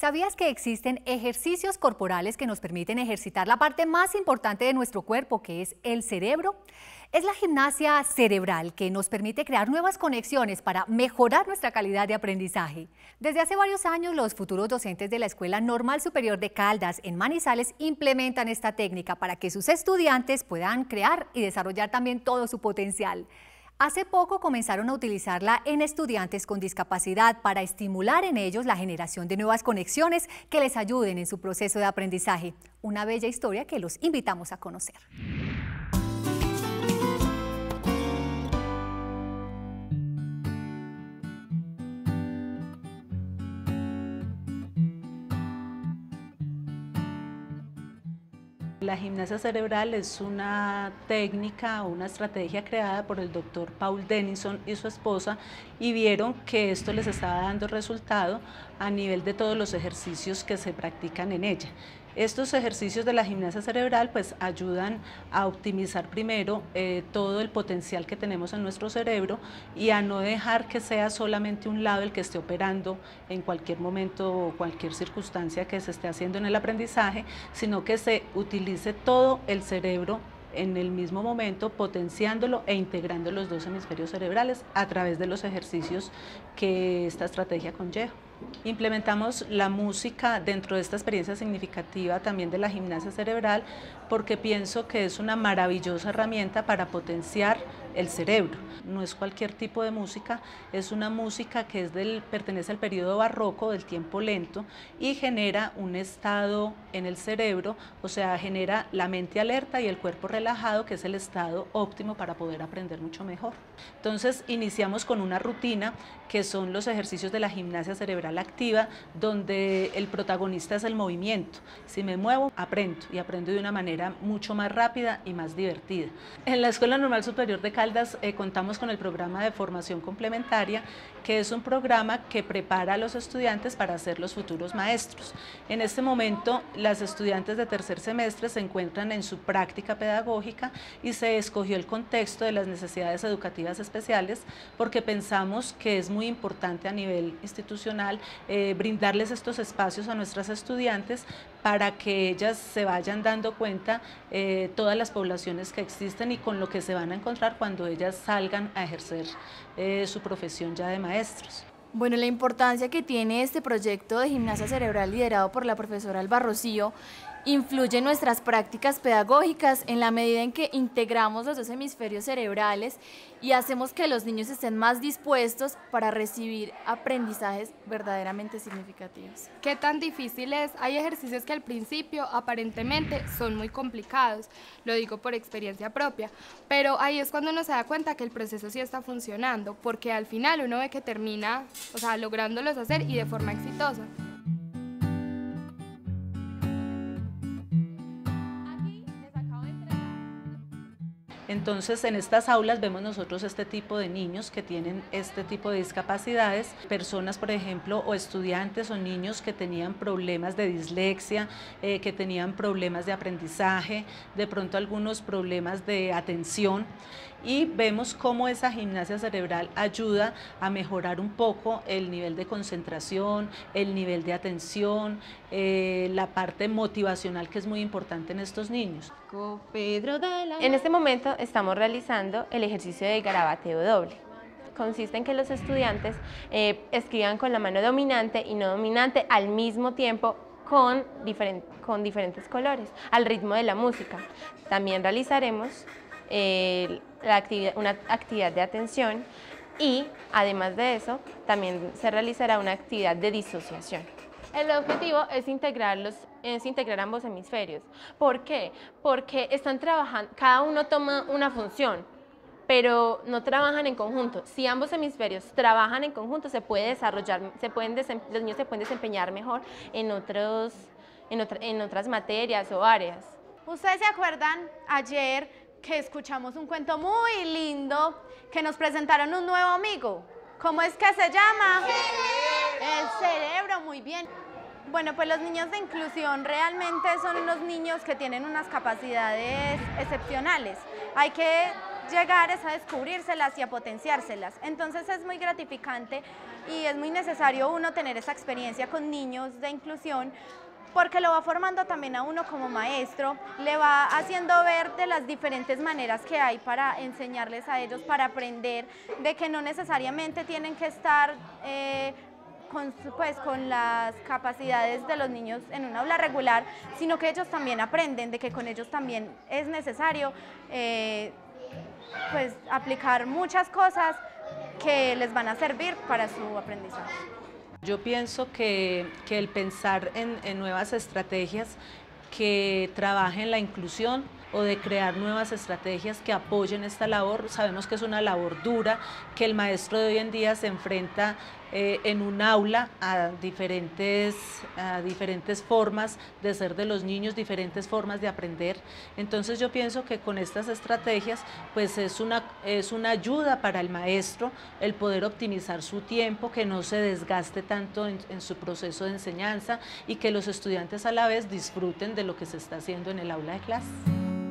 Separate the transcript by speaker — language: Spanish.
Speaker 1: ¿Sabías que existen ejercicios corporales que nos permiten ejercitar la parte más importante de nuestro cuerpo, que es el cerebro? Es la gimnasia cerebral que nos permite crear nuevas conexiones para mejorar nuestra calidad de aprendizaje. Desde hace varios años, los futuros docentes de la Escuela Normal Superior de Caldas, en Manizales, implementan esta técnica para que sus estudiantes puedan crear y desarrollar también todo su potencial. Hace poco comenzaron a utilizarla en estudiantes con discapacidad para estimular en ellos la generación de nuevas conexiones que les ayuden en su proceso de aprendizaje. Una bella historia que los invitamos a conocer.
Speaker 2: La gimnasia cerebral es una técnica o una estrategia creada por el doctor Paul Denison y su esposa, y vieron que esto les estaba dando resultado a nivel de todos los ejercicios que se practican en ella. Estos ejercicios de la gimnasia cerebral pues ayudan a optimizar primero todo el potencial que tenemos en nuestro cerebro y a no dejar que sea solamente un lado el que esté operando en cualquier momento o cualquier circunstancia que se esté haciendo en el aprendizaje, sino que se utilice todo el cerebro en el mismo momento, potenciándolo e integrando los dos hemisferios cerebrales a través de los ejercicios que esta estrategia conlleva. Implementamos la música dentro de esta experiencia significativa también de la gimnasia cerebral porque pienso que es una maravillosa herramienta para potenciar el cerebro. No es cualquier tipo de música, es una música que pertenece al periodo barroco, del tiempo lento, y genera un estado en el cerebro, o sea, genera la mente alerta y el cuerpo relajado, que es el estado óptimo para poder aprender mucho mejor. Entonces iniciamos con una rutina que son los ejercicios de la gimnasia cerebral activa, donde el protagonista es el movimiento. Si me muevo, aprendo, y aprendo de una manera mucho más rápida y más divertida. En la Escuela Normal Superior de Caldas contamos con el programa de formación complementaria, que es un programa que prepara a los estudiantes para ser los futuros maestros. En este momento, las estudiantes de tercer semestre se encuentran en su práctica pedagógica y se escogió el contexto de las necesidades educativas especiales porque pensamos que es muy importante a nivel institucional brindarles estos espacios a nuestras estudiantes para que ellas se vayan dando cuenta todas las poblaciones que existen y con lo que se van a encontrar cuando ellas salgan a ejercer su profesión ya de maestros.
Speaker 3: Bueno, la importancia que tiene este proyecto de gimnasia cerebral liderado por la profesora Alba Rocío influye en nuestras prácticas pedagógicas en la medida en que integramos los dos hemisferios cerebrales y hacemos que los niños estén más dispuestos para recibir aprendizajes verdaderamente significativos.
Speaker 4: ¿Qué tan difícil es? Hay ejercicios que al principio aparentemente son muy complicados, lo digo por experiencia propia, pero ahí es cuando uno se da cuenta que el proceso sí está funcionando, porque al final uno ve que termina, lográndolos hacer y de forma exitosa.
Speaker 2: Entonces, en estas aulas vemos nosotros este tipo de niños que tienen este tipo de discapacidades, personas, por ejemplo, o estudiantes o niños que tenían problemas de dislexia, que tenían problemas de aprendizaje, de pronto algunos problemas de atención, y vemos cómo esa gimnasia cerebral ayuda a mejorar un poco el nivel de concentración, el nivel de atención, la parte motivacional que es muy importante en estos niños.
Speaker 5: En este momento estamos realizando el ejercicio de garabateo doble. Consiste en que los estudiantes escriban con la mano dominante y no dominante al mismo tiempo con diferentes colores, al ritmo de la música. También realizaremos una actividad de atención y, además de eso, también se realizará una actividad de disociación. El objetivo es integrar ambos hemisferios. ¿Por qué? Porque están trabajando, cada uno toma una función, pero no trabajan en conjunto. Si ambos hemisferios trabajan en conjunto, se puede desarrollar, los niños se pueden desempeñar mejor en otras materias o áreas.
Speaker 6: ¿Ustedes se acuerdan ayer que escuchamos un cuento muy lindo, que nos presentaron un nuevo amigo? ¿Cómo es que se llama? El cerebro, muy bien. Bueno, pues los niños de inclusión realmente son unos niños que tienen unas capacidades excepcionales. Hay que llegar a descubrirselas y a potenciárselas. Entonces es muy gratificante y es muy necesario uno tener esa experiencia con niños de inclusión, porque lo va formando también a uno como maestro, le va haciendo ver de las diferentes maneras que hay para enseñarles a ellos, para aprender, de que no necesariamente tienen que estar con las capacidades de los niños en un aula regular, sino que ellos también aprenden, de que con ellos también es necesario pues aplicar muchas cosas que les van a servir para su aprendizaje.
Speaker 2: Yo pienso que el pensar en nuevas estrategias que trabajen la inclusión o de crear nuevas estrategias que apoyen esta labor. Sabemos que es una labor dura, que el maestro de hoy en día se enfrenta en un aula a diferentes formas de ser de los niños, diferentes formas de aprender. Entonces yo pienso que con estas estrategias pues es una ayuda para el maestro el poder optimizar su tiempo, que no se desgaste tanto en su proceso de enseñanza y que los estudiantes a la vez disfruten de lo que se está haciendo en el aula de clase.